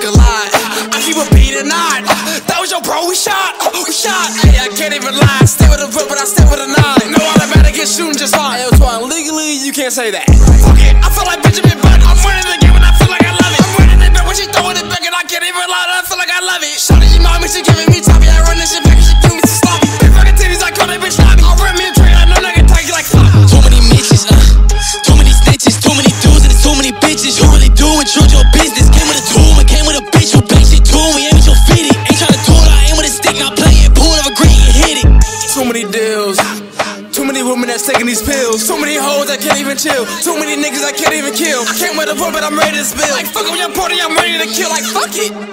fuck a lot. I keep a beat or not. That was your bro, we shot. Hey, I can't even lie. Stay with a foot, but I stay with a 9. No automatic get shooting just fine. Hey, Twine, legally, you can't say that. Fuck it, I feel like Benjamin Button. I'm running the game and I feel like I love it. I'm running it back when she throwing it back and I can't even lie. I feel like I love it. Shawty, you know me, she giving me top. Yeah, I run this shit back and she do me so sloppy. Big fucking titties, I call that bitch sloppy. I'll run me a train, I know nigga take it like flop. Too many bitches, too many snitches, too many dudes and there's too many bitches. You really do intrude your business. Came with a tool and came with a bitch who bang shit too. We aim at your feet it. Ain't tryna do it, I aim with a stick. Not playing pool of a green and hit it. Too many deals. Too many women that's taking these pills. Too many hoes that can't even chill. Too many niggas I can't even kill. I can't wait to put, but I'm ready to spill. Like fuck up your party, I'm ready to kill. Like fuck it.